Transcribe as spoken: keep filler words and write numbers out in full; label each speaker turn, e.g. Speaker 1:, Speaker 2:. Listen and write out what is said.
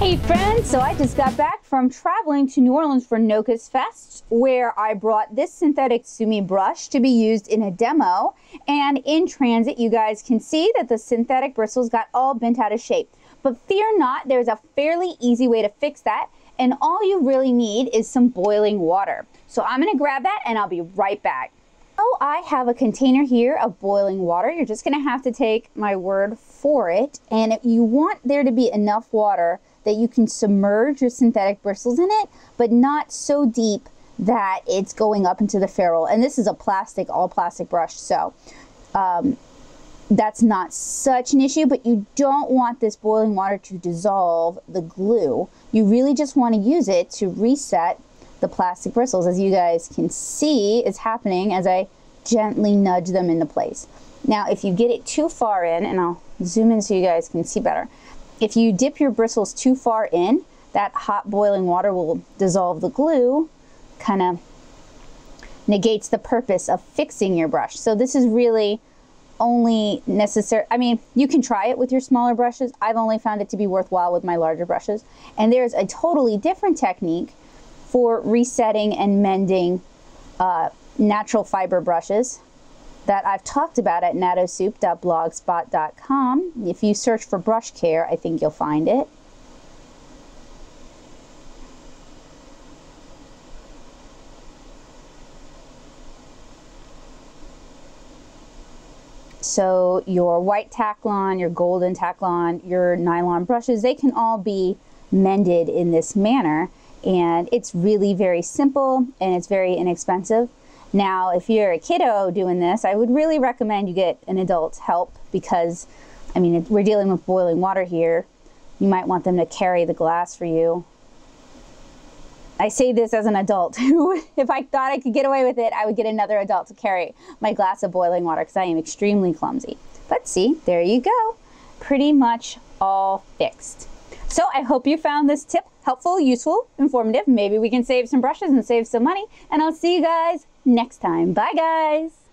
Speaker 1: Hey friends, so I just got back from traveling to New Orleans for Nocas Fest, where I brought this synthetic Sumi brush to be used in a demo. And in transit, you guys can see that the synthetic bristles got all bent out of shape. But fear not, there's a fairly easy way to fix that. And all you really need is some boiling water. So I'm gonna grab that and I'll be right back. Oh, I have a container here of boiling water. You're just gonna have to take my word for it. And if you want there to be enough water that you can submerge your synthetic bristles in it, but not so deep that it's going up into the ferrule. And this is a plastic, all plastic brush, so um, that's not such an issue, but you don't want this boiling water to dissolve the glue. You really just want to use it to reset the plastic bristles. As you guys can see is happening as I gently nudge them into place. Now, if you get it too far in, and I'll zoom in so you guys can see better, if you dip your bristles too far in, that hot boiling water will dissolve the glue, kind of negates the purpose of fixing your brush. So this is really only necessary. I mean, you can try it with your smaller brushes. I've only found it to be worthwhile with my larger brushes. And there's a totally different technique for resetting and mending uh, natural fiber brushes that I've talked about at natto soup dot blogspot dot com. If you search for brush care, I think you'll find it. So your white Taklon, your golden Taklon, your nylon brushes, they can all be mended in this manner. And it's really very simple and it's very inexpensive. Now, if you're a kiddo doing this, I would really recommend you get an adult's help because, I mean, we're dealing with boiling water here. You might want them to carry the glass for you. I say this as an adult who, if I thought I could get away with it, I would get another adult to carry my glass of boiling water because I am extremely clumsy. But see, there you go. Pretty much all fixed. So I hope you found this tip helpful, useful, informative. Maybe we can save some brushes and save some money. And I'll see you guys next time. Bye, guys.